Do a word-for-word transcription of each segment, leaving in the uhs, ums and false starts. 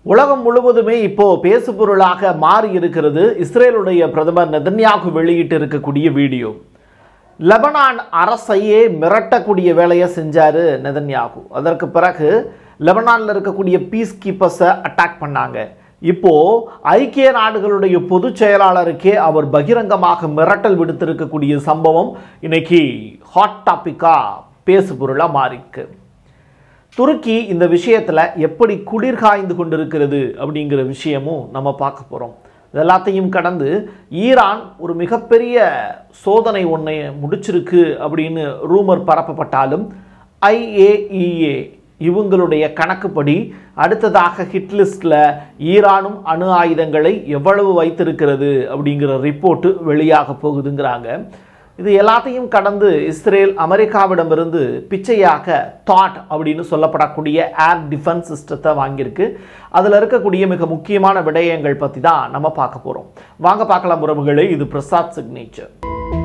உலகம் முழுவதுமே இப்போ பேசுபொருளாக மாறி இருக்கிறது இஸ்ரேலுடைய பிரதமர் நெதன்யாகு வெளியிட்டு இருக்கக்கூடிய வீடியோ. லெபனான் அரசையே மிரட்டக்கூடிய வேலையை செஞ்சாரு நெதன்யாகு. அதற்கு பிறகு லெபனான்ல இருக்கக்கூடிய பீஸ் கீப்பர்ஸை அட்டாக் பண்ணாங்க. இப்போ ஐக்கிய நாடுகளுடைய பொதுச் செயலாளருக்கே அவர் பகிரங்கமாக மிரட்டல் விடுத்திருக்கக்கூடிய சம்பவம் இன்னைக்கு ஹாட் டாபிக்கா பேசுபொருளா மாறிருக்கு. துருக்கி இந்த விஷயத்தில் எப்படி குளிர்காய்ந்து கொண்டிருக்கிறது அப்படிங்கிற விஷயமும் நம்ம பார்க்க போகிறோம். இதெல்லாத்தையும் கடந்து ஈரான் ஒரு மிகப்பெரிய சோதனை ஒன்றை முடிச்சிருக்கு அப்படின்னு ரூமர் பரப்பப்பட்டாலும் ஐஏஇஏ இவங்களுடைய கணக்குப்படி அடுத்ததாக ஹிட்லிஸ்டில் ஈரானும் அணு ஆயுதங்களை எவ்வளவு வைத்திருக்கிறது அப்படிங்கிற ரிப்போர்ட்டு வெளியாக போகுதுங்கிறாங்க. இது எல்லாத்தையும் கடந்து இஸ்ரேல் அமெரிக்காவிடமிருந்து பிச்சையாக தாட் அப்படின்னு சொல்லப்படக்கூடிய ஏர் டிஃபென்ஸ் சிஸ்டத்தை வாங்கியிருக்கு. அதில் இருக்கக்கூடிய மிக முக்கியமான விடயங்கள் பற்றி தான் நம்ம பார்க்க போகிறோம். வாங்க பார்க்கலாம் உறவுகளே, இது பிரசாத் சிக்னேச்சர்.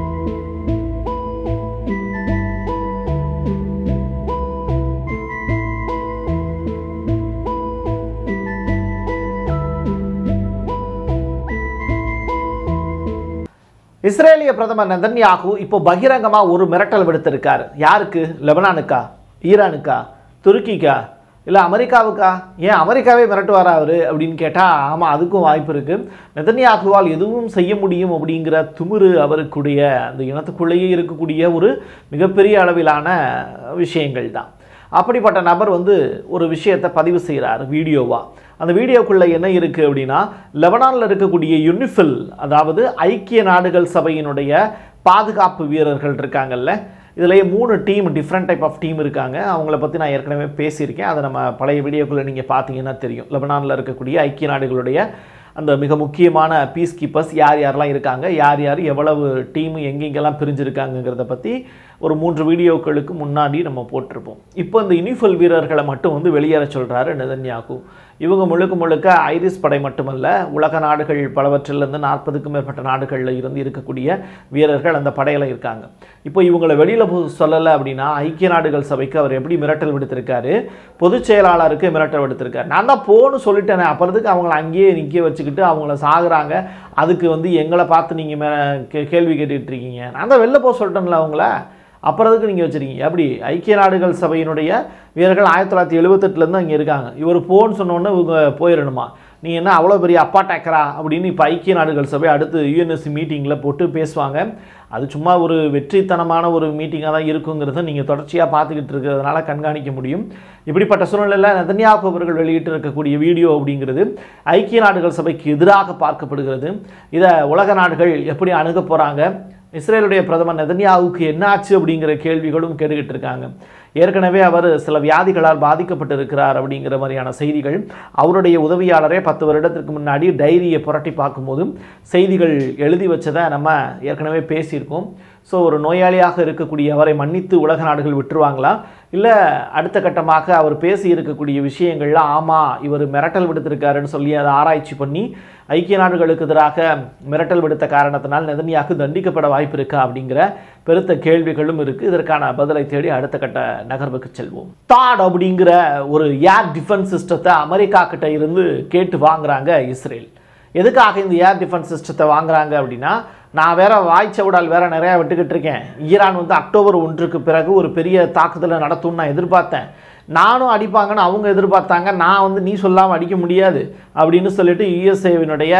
இஸ்ரேலிய பிரதமர் நெதன்யாகு இப்போ பகிரங்கமாக ஒரு மிரட்டல் விடுத்திருக்காரு. யாருக்கு? லெபனானுக்கா, ஈரானுக்கா, துருக்கிக்கா, இல்லை அமெரிக்காவுக்கா? ஏன் அமெரிக்காவே மிரட்டுவாரா அவர் அப்படின்னு கேட்டால் ஆமாம், அதுக்கும் வாய்ப்பு இருக்குது. நெதன்யாகுவால் எதுவும் செய்ய முடியும் அப்படிங்கிற துமுறு அவருக்குடைய அந்த இனத்துக்குள்ளேயே இருக்கக்கூடிய ஒரு மிகப்பெரிய அளவிலான விஷயங்கள் தான். அப்படிப்பட்ட நபர் வந்து ஒரு விஷயத்தை பதிவு செய்கிறார் வீடியோவா. அந்த வீடியோக்குள்ளே என்ன இருக்குது அப்படின்னா, லெபனானில் இருக்கக்கூடிய யுனிஃபில், அதாவது ஐக்கிய நாடுகள் சபையினுடைய பாதுகாப்பு வீரர்கள் இருக்காங்கல்ல, இதுலேயே மூணு team, different type of team இருக்காங்க. அவங்கள பற்றி நான் ஏற்கனவே பேசியிருக்கேன். அதை நம்ம பழைய வீடியோக்குள்ளே நீங்கள் பார்த்தீங்கன்னா தெரியும். லெபனானில் இருக்கக்கூடிய ஐக்கிய நாடுகளுடைய அந்த மிக முக்கியமான பீஸ் கீப்பர்ஸ் யார் யாரெல்லாம் இருக்காங்க, யார் யார் எவ்வளவு டீம் எங்கெங்கெல்லாம் பிரிஞ்சிருக்காங்கிறத பற்றி ஒரு மூன்று வீடியோக்களுக்கு முன்னாடி நம்ம போட்டிருப்போம். இப்போ இந்த யுனிஃபில் வீரர்களை மட்டும் வந்து வெளியேற சொல்கிறாரு நெதன்யாகு. இவங்க முழுக்க முழுக்க ஐரிஸ் படை மட்டுமல்ல, உலக நாடுகள் பலவற்றிலிருந்து நாற்பதுக்கும் மேற்பட்ட நாடுகளில் இருந்து இருக்கக்கூடிய வீரர்கள் அந்த படையில் இருக்காங்க. இப்போ இவங்களை வெளியில் சொல்லலை அப்படின்னா ஐக்கிய நாடுகள் சபைக்கு அவர் எப்படி மிரட்டல் விடுத்திருக்காரு, பொதுச் செயலாளருக்கு மிரட்டல் விடுத்திருக்காரு. நான் தான் போன்னு சொல்லிட்டேனே, அப்புறத்துக்கு அவங்கள அங்கேயே நிற்க வச்சுக்கிட்டு அவங்கள சாகுறாங்க, அதுக்கு வந்து எங்களை பார்த்து நீங்கள் மே கேள்வி கேட்டுக்கிட்டு இருக்கீங்க. நான் தான் வெளில போக சொல்லிட்டேன்ல அவங்கள, அப்புறத்துக்கு நீங்கள் வச்சுருக்கீங்க. அப்படி ஐக்கிய நாடுகள் சபையினுடைய வீரர்கள் ஆயிரத்தி தொள்ளாயிரத்தி எழுபத்தெட்டுலேருந்து அங்கே இருக்காங்க. இவர் போன்னு சொன்னோன்னே இவங்க போயிடணுமா? நீ என்ன அவ்வளோ பெரிய அப்பா டேக்கரா அப்படின்னு இப்போ ஐக்கிய நாடுகள் சபை அடுத்து யூஎன்எஸ்சி மீட்டிங்கில் போட்டு பேசுவாங்க. அது சும்மா ஒரு வெற்றித்தனமான ஒரு மீட்டிங்காக தான் இருக்குங்கிறத நீங்கள் தொடர்ச்சியாக பார்த்துக்கிட்டு இருக்கிறதுனால கண்காணிக்க முடியும். இப்படிப்பட்ட சூழ்நிலையில் நெதன்யாகு அவர்கள் வெளியிட்டு இருக்கக்கூடிய வீடியோ அப்படிங்கிறது ஐக்கிய நாடுகள் சபைக்கு எதிராக பார்க்கப்படுகிறது. இதை உலக நாடுகள் எப்படி அணுக போகிறாங்க, இஸ்ரேலுடைய பிரதமர் நெதன்யாகுவுக்கு என்ன ஆச்சு அப்படிங்கிற கேள்விகளும் கேட்டுக்கிட்டு இருக்காங்க. ஏற்கனவே அவர் சில வியாதிகளால் பாதிக்கப்பட்டு இருக்கிறார் அப்படிங்கிற மாதிரியான செய்திகள். அவருடைய உதவியாளரே பத்து வருடத்திற்கு முன்னாடி டைரியை புரட்டி பார்க்கும்போது செய்திகள் எழுதி வச்சதை நம்ம ஏற்கனவே பேசியிருக்கோம். ஸோ ஒரு நோயாளியாக இருக்கக்கூடிய அவரை மன்னித்து உலக நாடுகள் விட்டுருவாங்களா, இல்லை அடுத்த கட்டமாக அவர் பேசி இருக்கக்கூடிய விஷயங்கள்லாம் ஆமாம் இவர் மிரட்டல் விடுத்திருக்காருன்னு சொல்லி அதை ஆராய்ச்சி பண்ணி ஐக்கிய நாடுகளுக்கு எதிராக மிரட்டல் விடுத்த காரணத்தினால் நெதன்யாகு தண்டிக்கப்பட வாய்ப்பு இருக்கா அப்படிங்கிற பெருத்த கேள்விகளும் இருக்குது. இதற்கான பதிலை தேடி அடுத்த கட்ட நகர்வுக்கு செல்வோம். தாட் அப்படிங்கிற ஒரு ஏர் டிஃபென்ஸ் சிஸ்டத்தை அமெரிக்கா கிட்ட இருந்து கேட்டு வாங்குறாங்க இஸ்ரேல். எதுக்காக இந்த ஏர் டிஃபென்ஸ் சிஸ்டத்தை வாங்குறாங்க அப்படின்னா, நான் வேற வாய்ச்சவுடால் வேற நிறையா விட்டுக்கிட்டு இருக்கேன். ஈரான் வந்து அக்டோபர் ஒன்றுக்கு பிறகு ஒரு பெரிய தாக்குதலை நடத்தும்னு நான் எதிர்பார்த்தேன். நானும் அடிப்பாங்கன்னு அவங்க எதிர்பார்த்தாங்க. நான் வந்து நீ சொல்லாமல் அடிக்க முடியாது அப்படின்னு சொல்லிட்டு யுஎஸ்ஏவினுடைய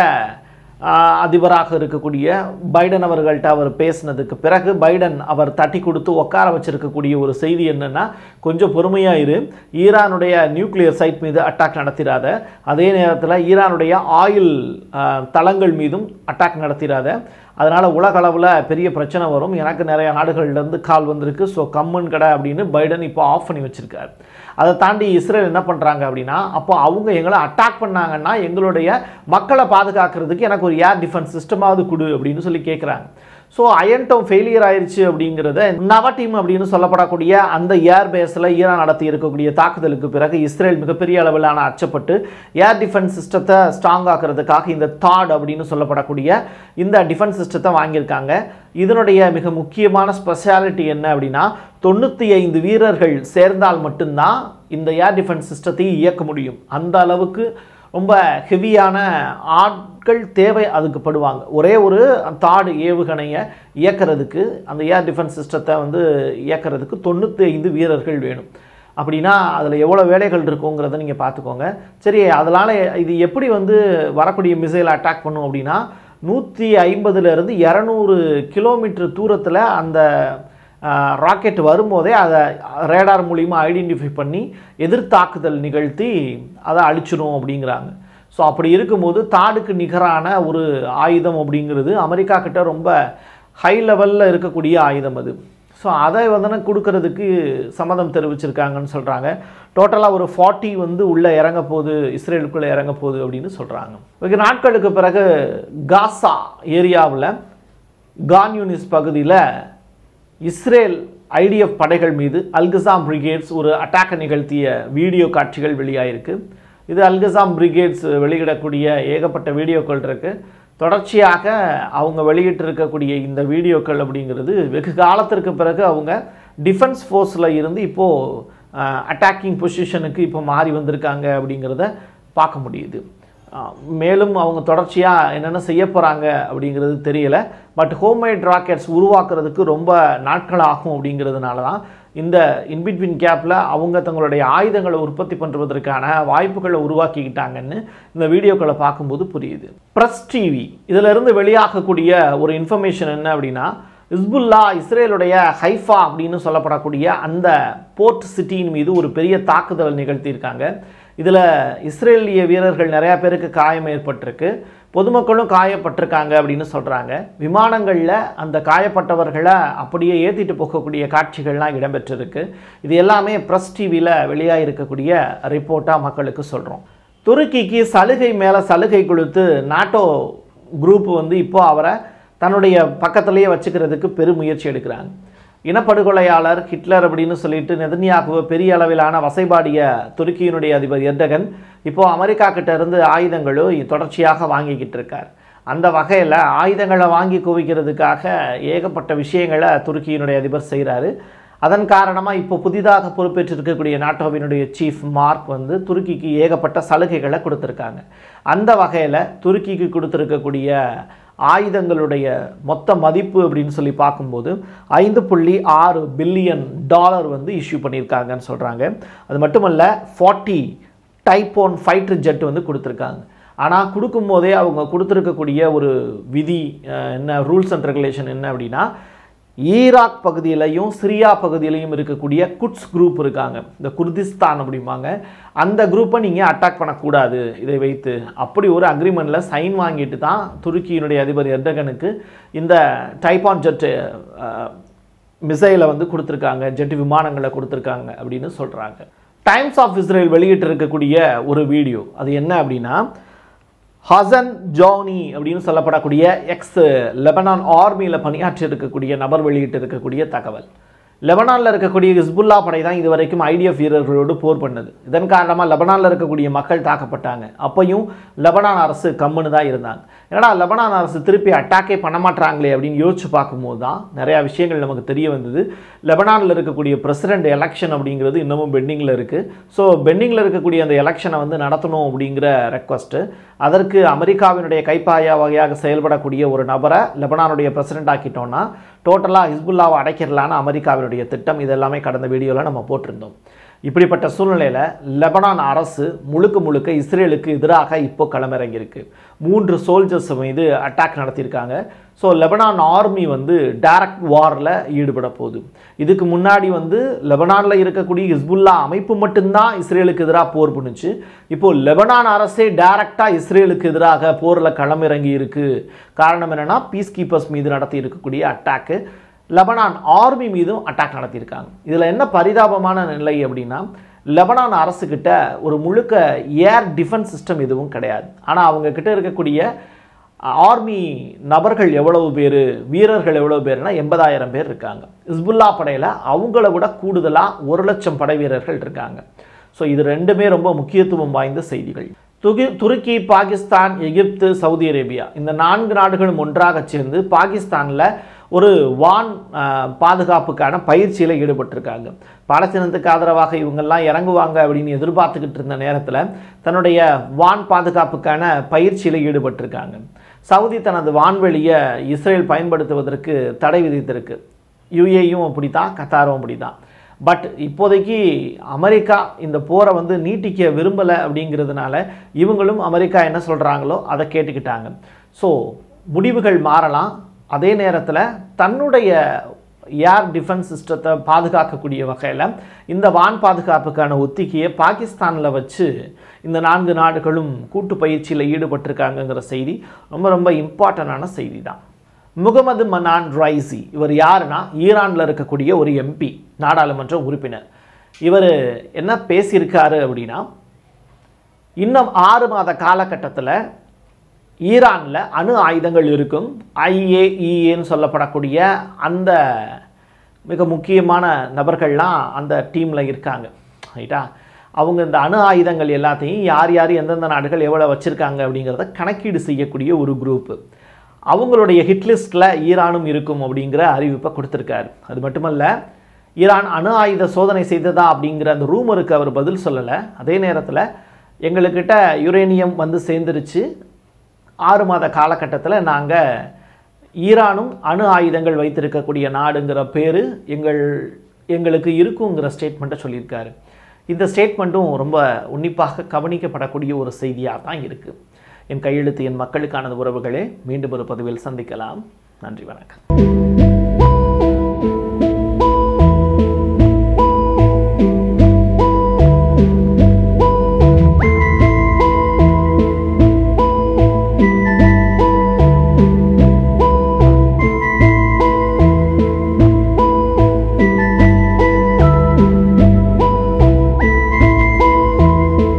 அதிபராக இருக்கக்கூடிய பைடன் அவர்கள்ட்ட அவர் பேசினதுக்கு பிறகு பைடன் அவர் தட்டி கொடுத்து உட்கார வச்சிருக்கக்கூடிய ஒரு செய்தி என்னன்னா, கொஞ்சம் பொறுமையாக இரு, ஈரானுடைய நியூக்ளியர் சைட் மீது அட்டாக் நடத்திடாத, அதே நேரத்தில் ஈரானுடைய ஆயில் தளங்கள் மீதும் அட்டாக் நடத்திடாத, அதனால் உலக அளவில் பெரிய பிரச்சனை வரும், எனக்கு நிறைய நாடுகள்லேருந்து கால் வந்திருக்கு, ஸோ கம்மன் கடை அப்படின்னு பைடன் இப்போ ஆஃப் பண்ணி வச்சுருக்காரு. அதை தாண்டி இஸ்ரேல் என்ன பண்ணுறாங்க அப்படின்னா, அப்போ அவங்க எங்களை அட்டாக் பண்ணாங்கன்னா எங்களுடைய மக்களை பாதுகாக்கிறதுக்கு எனக்கு ஒரு ஏர் டிஃபென்ஸ் சிஸ்டமாவது கொடு அப்படின்னு சொல்லி கேட்குறாங்க. ஸோ அயன்டோம் ஃபெயிலியர் ஆயிடுச்சு அப்படிங்கிறத நவடீம் அப்படின்னு சொல்லப்படக்கூடிய அந்த ஏர் பேஸில் ஈரான் நடத்தி இருக்கக்கூடிய தாக்குதலுக்கு பிறகு இஸ்ரேல் மிகப்பெரிய அளவிலான அச்சப்பட்டு ஏர் டிஃபென்ஸ் சிஸ்டத்தை ஸ்ட்ராங் ஆக்கிறதுக்காக இந்த தாட் அப்படின்னு சொல்லப்படக்கூடிய இந்த டிஃபென்ஸ் சிஸ்டத்தை வாங்கியிருக்காங்க. இதனுடைய மிக முக்கியமான ஸ்பெஷாலிட்டி என்ன அப்படின்னா, தொண்ணூற்றி ஐந்து வீரர்கள் சேர்ந்தால் மட்டும்தான் இந்த ஏர் டிஃபென்ஸ் சிஸ்டத்தை இயக்க முடியும். அந்த அளவுக்கு ரொம்ப ஹெவியான ஆட்கள் தேவை அதுக்கு படுவாங்க. ஒரே ஒரு தாடு ஏவுகணையை இயக்கிறதுக்கு, அந்த ஏர் டிஃபென்ஸ் சிஸ்டத்தை வந்து இயக்கிறதுக்கு தொண்ணூற்றி ஐந்து வீரர்கள் வேணும். அப்படின்னா அதில் எவ்வளோ வேலைகள் இருக்குங்கிறத நீங்கள் பார்த்துக்கோங்க. சரி, அதனால் இது எப்படி வந்து வரக்கூடிய மிசைல் அட்டாக் பண்ணும் அப்படின்னா, நூற்றி ஐம்பதுலேருந்து இரநூறு கிலோமீட்டர் தூரத்தில் அந்த ராக்கெட் வரும்போதே அதை ரேடார் மூலிமா ஐடென்டிஃபை பண்ணி எதிர்த்தாக்குதல் நிகழ்த்தி அதை அழிச்சிடும் அப்படிங்கிறாங்க. ஸோ அப்படி இருக்கும்போது தாடுக்கு நிகரான ஒரு ஆயுதம் அப்படிங்கிறது அமெரிக்கா கிட்ட ரொம்ப ஹை லெவலில் இருக்கக்கூடிய ஆயுதம் அது. ஸோ அதை வந்து கொடுக்கறதுக்கு சம்மதம் தெரிவிச்சிருக்காங்கன்னு சொல்கிறாங்க. டோட்டலாக ஒரு ஃபார்ட்டி வந்து உள்ளே இறங்க போகுது, இஸ்ரேலுக்குள்ளே இறங்க போகுது அப்படின்னு சொல்கிறாங்க. வெகு நாட்களுக்கு பிறகு காசா ஏரியாவில் கான் யூனிஸ் பகுதியில் இஸ்ரேல் ஐடிஎஃப் படைகள் மீது அல்கசாம் பிரிகேட்ஸ் ஒரு அட்டாக்கை நிகழ்த்திய வீடியோ காட்சிகள் வெளியாயிருக்கு. இது அல்கசாம் பிரிகேட்ஸ் வெளியிடக்கூடிய ஏகப்பட்ட வீடியோக்கள் இருக்குது. தொடர்ச்சியாக அவங்க வெளியிட்டிருக்கக்கூடிய இந்த வீடியோக்கள் அப்படிங்கிறது வெகு காலத்திற்கு பிறகு அவங்க டிஃபென்ஸ் ஃபோர்ஸில் இருந்து இப்போது அட்டாக்கிங் பொசிஷனுக்கு இப்போ மாறி வந்திருக்காங்க அப்படிங்கிறத பார்க்க முடியுது. மேலும் அவங்க தொடர்ச்சியாக என்னென்ன செய்ய போகிறாங்க அப்படிங்கிறது தெரியலை. பட் ஹோம்மேட் ராக்கெட்ஸ் உருவாக்குறதுக்கு ரொம்ப நாட்கள் ஆகும் அப்படிங்கிறதுனால தான் இந்த இன்பிட்வீன் கேப்பில் அவங்க தங்களுடைய ஆயுதங்களை உற்பத்தி பண்ணுவதற்கான வாய்ப்புகளை உருவாக்கிக்கிட்டாங்கன்னு இந்த வீடியோக்களை பார்க்கும்போது புரியுது. ப்ரெஸ் டிவி இதிலிருந்து வெளியாகக்கூடிய ஒரு இன்ஃபர்மேஷன் என்ன அப்படின்னா, ஹிஸ்புல்லா இஸ்ரேலுடைய ஹைஃபா அப்படின்னு சொல்லப்படக்கூடிய அந்த போர்ட் சிட்டியின் மீது ஒரு பெரிய தாக்குதல் நிகழ்த்தியிருக்காங்க. இதில் இஸ்ரேலிய வீரர்கள் நிறையா பேருக்கு காயம் ஏற்பட்டிருக்கு, பொதுமக்களும் காயப்பட்டிருக்காங்க அப்படின்னு சொல்கிறாங்க. விமானங்களில் அந்த காயப்பட்டவர்களை அப்படியே ஏற்றிட்டு போகக்கூடிய காட்சிகள்லாம் இடம்பெற்றிருக்கு. இது எல்லாமே ப்ரெஸ் டிவியில் வெளியாக இருக்கக்கூடிய ரிப்போர்ட்டாக மக்களுக்கு சொல்கிறோம். துருக்கிக்கு சலுகை மேலே சலுகை கொடுத்து நாட்டோ குரூப் வந்து இப்போ அவரை தன்னுடைய பக்கத்திலேயே வச்சுக்கிறதுக்கு பெருமுயற்சி எடுக்கிறாங்க. இனப்படுகொலையாளர் ஹிட்லர் அப்படின்னு சொல்லிட்டு நெதன்யாகுவை பெரிய அளவிலான வசைபாடிய துருக்கியினுடைய அதிபர் எர்டகன் இப்போது அமெரிக்கா கிட்ட இருந்து ஆயுதங்களும் தொடர்ச்சியாக வாங்கிக்கிட்டு இருக்கார். அந்த வகையில் ஆயுதங்களை வாங்கி குவிக்கிறதுக்காக ஏகப்பட்ட விஷயங்களை துருக்கியினுடைய அதிபர் செய்கிறாரு. அதன் காரணமாக இப்போ புதிதாக பொறுப்பேற்றிருக்கக்கூடிய நாட்டோவினுடைய சீஃப் மார்க் வந்து துருக்கிக்கு ஏகப்பட்ட சலுகைகளை கொடுத்துருக்காங்க. அந்த வகையில் துருக்கிக்கு கொடுத்துருக்கக்கூடிய ஆயுதங்களுடைய மொத்த மதிப்பு அப்படின்னு சொல்லி பார்க்கும்போது ஐந்து புள்ளி ஆறு பில்லியன் டாலர் வந்து இஷ்யூ பண்ணியிருக்காங்கன்னு சொல்கிறாங்க. அது மட்டுமல்ல, ஃபார்ட்டி டைப்போன் ஃபைட்டர் ஜெட் வந்து கொடுத்துருக்காங்க. ஆனால் கொடுக்கும்போதே அவங்க கொடுத்துருக்கக்கூடிய ஒரு விதி என்ன, ரூல்ஸ் அண்ட் ரெகுலேஷன் என்ன அப்படின்னா, ஈராக் பகுதியிலையும் சிரியா பகுதியிலையும் இருக்கக்கூடிய குட்ஸ் குரூப் இருக்காங்க, இந்த குர்திஸ்தான் அப்படிம்பாங்க, அந்த குரூப்பை நீங்கள் அட்டாக் பண்ணக்கூடாது இதை வைத்து. அப்படி ஒரு அக்ரிமெண்ட்டில் சைன் வாங்கிட்டு தான் துருக்கியினுடைய அதிபர் எர்டகனுக்கு இந்த டைப்பான் ஜெட்டு மிசைலை வந்து கொடுத்துருக்காங்க, ஜெட்டு விமானங்களை கொடுத்துருக்காங்க அப்படின்னு சொல்கிறாங்க. டைம்ஸ் ஆஃப் இஸ்ரேல் வெளியிட்டு இருக்கக்கூடிய ஒரு வீடியோ அது என்ன அப்படின்னா, ஹசன் ஜோனி அப்படின்னு சொல்லப்படக்கூடிய எக்ஸ் லெபனான் ஆர்மியில் பணியாற்றி இருக்கக்கூடிய நபர் வெளியிட்டு இருக்கக்கூடிய தகவல். லெபனானில் இருக்கக்கூடிய ஹிஸ்புல்லா படை தான் இது வரைக்கும் ஐடிஎஃப் வீரர்களோடு போர் பண்ணது. இதன் காரணமாக லெபனானில் இருக்கக்கூடிய மக்கள் தாக்கப்பட்டாங்க. அப்பையும் லெபனான் அரசு கம்முன்னு தான் இருந்தாங்க. ஏன்னா லெபனான் அரசு திருப்பி அட்டாக்கே பண்ண மாட்டாங்களே அப்படின்னு யோசிச்சு பார்க்கும்போது தான் நிறையா விஷயங்கள் நமக்கு தெரிய வந்தது. லெபனானில் இருக்கக்கூடிய பிரசிடென்ட் எலெக்ஷன் அப்படிங்கிறது இன்னமும் பெண்டிங்கில் இருக்குது. ஸோ பெண்டிங்கில் இருக்கக்கூடிய அந்த எலெக்ஷனை வந்து நடத்தணும் அப்படிங்கிற ரெக்வஸ்ட்டு, அதற்கு அமெரிக்காவினுடைய கைப்பாயா வகையாக செயல்படக்கூடிய ஒரு நபரை லெபனானுடைய பிரசிடென்ட் ஆக்கிட்டோன்னா டோட்டலாக ஹிஸ்புல்லாவை அடைக்கிறலான அமெரிக்காவினுடைய திட்டம். இதெல்லாமே கடந்த வீடியோவில் நம்ம போட்டிருந்தோம். இப்படிப்பட்ட சூழ்நிலையில் லெபனான் அரசு முழுக்க முழுக்க இஸ்ரேலுக்கு எதிராக இப்போ களமிறங்கியிருக்கு. மூன்று சோல்ஜர்ஸ் மீது அட்டாக் நடத்தியிருக்காங்க. ஸோ லெபனான் ஆர்மி வந்து டைரக்ட் வாரில் ஈடுபட போகுது. இதுக்கு முன்னாடி வந்து லெபனானில் இருக்கக்கூடிய ஹிஸ்புல்லா அமைப்பு மட்டும்தான் இஸ்ரேலுக்கு எதிராக போர் பண்ணுச்சு. இப்போது லெபனான் அரசே டைரக்டாக இஸ்ரேலுக்கு எதிராக போரில் களமிறங்கி இருக்குது. காரணம் என்னென்னா, பீஸ் கீப்பர்ஸ் மீது நடத்தி இருக்கக்கூடிய அட்டாக்கு, லெபனான் ஆர்மி மீதும் அட்டாக் நடத்தியிருக்காங்க. இதில் என்ன பரிதாபமான நிலை அப்படின்னா, லெபனான் அரசுக்கிட்ட ஒரு முழுக்க ஏர் டிஃபென்ஸ் சிஸ்டம் எதுவும் கிடையாது. ஆனால் அவங்க கிட்ட இருக்கக்கூடிய ஆர்மி நபர்கள் எவ்வளவு பேர், வீரர்கள் எவ்வளவு பேர்னா எண்பதாயிரம் பேர் இருக்காங்க. ஹிஸ்புல்லா படையில் அவங்கள விட கூடுதலாக ஒரு லட்சம் படை வீரர்கள் இருக்காங்க. ஸோ இது ரெண்டுமே ரொம்ப முக்கியத்துவம் வாய்ந்த செய்திகள். துகி துருக்கி, பாகிஸ்தான், எகிப்து, சவுதி அரேபியா இந்த நான்கு நாடுகளும் ஒன்றாக சேர்ந்து பாகிஸ்தானில் ஒரு வான் பாதுகாப்புக்கான பயிற்சியில் ஈடுபட்டிருக்காங்க. பாலஸ்தீனத்துக்கு ஆதரவாக இவங்கெல்லாம் இறங்குவாங்க அப்படின்னு எதிர்பார்த்துக்கிட்டு இருந்த நேரத்தில் தன்னுடைய வான் பாதுகாப்புக்கான பயிற்சியில் ஈடுபட்டிருக்காங்க. சவுதி தனது வான்வெளியை இஸ்ரேல் பயன்படுத்துவதற்கு தடை விதித்திருக்கு. யுஏயும் அப்படி தான், கத்தாரும் அப்படி தான். பட் இப்போதைக்கு அமெரிக்கா இந்த போரை வந்து நீட்டிக்க விரும்பலை அப்படிங்கிறதுனால இவங்களும் அமெரிக்கா என்ன சொல்கிறாங்களோ அதை கேட்டுக்கிட்டாங்க. ஸோ முடிவுகள் மாறலாம். அதே நேரத்தில் தன்னுடைய ஏர் டிஃபென்ஸ் சிஸ்டத்தை பாதுகாக்கக்கூடிய வகையில் இந்த வான் பாதுகாப்புக்கான ஒத்திகையை பாகிஸ்தானில் வச்சு இந்த நான்கு நாடுகளும் கூட்டு பயிற்சியில் ஈடுபட்டிருக்காங்கங்கிற செய்தி ரொம்ப ரொம்ப இம்பார்ட்டண்டான செய்தி தான். முகமது மனான் ரைசி இவர் யாருன்னா ஈரானில் இருக்கக்கூடிய ஒரு எம்பி, நாடாளுமன்ற உறுப்பினர். இவர் என்ன பேசியிருக்காரு அப்படின்னா, இன்னும் ஆறு மாத காலகட்டத்தில் ஈரானில் அணு ஆயுதங்கள் இருக்கும். ஐஏஇஏன்னு சொல்லப்படக்கூடிய அந்த மிக முக்கியமான நபர்கள்லாம் அந்த டீமில் இருக்காங்க, ரைட்டா? அவங்க இந்த அணு ஆயுதங்கள் எல்லாத்தையும் யார் யார் எந்தெந்த நாடுகள் எவ்வளோ வச்சுருக்காங்க அப்படிங்கிறத கணக்கீடு செய்யக்கூடிய ஒரு குரூப்பு. அவங்களுடைய ஹிட்லிஸ்ட்டில் ஈரானும் இருக்கும் அப்படிங்கிற அறிவிப்பை கொடுத்துருக்காரு. அது மட்டுமல்ல, ஈரான் அணு ஆயுத சோதனை செய்ததா அப்படிங்கிற அந்த ரூமருக்கு அவர் பதில் சொல்லலை. அதே நேரத்தில் எங்களுக்கிட்ட யுரேனியம் வந்து சேர்ந்துருச்சு, ஆறு மாத காலகட்டத்தில் நாங்கள் ஈரானும் அணு ஆயுதங்கள் வைத்திருக்கக்கூடிய நாடுங்கிற பேர் எங்கள் எங்களுக்கு இருக்குங்கிற ஸ்டேட்மெண்ட்டை சொல்லியிருக்காரு. இந்த ஸ்டேட்மெண்ட்டும் ரொம்ப உன்னிப்பாக கவனிக்கப்படக்கூடிய ஒரு செய்தியாக தான் இருக்குது. என் கையெழுத்து என் மக்களுக்கானது உறவுகளே. மீண்டும் ஒரு பதிவில் சந்திக்கலாம். நன்றி, வணக்கம்.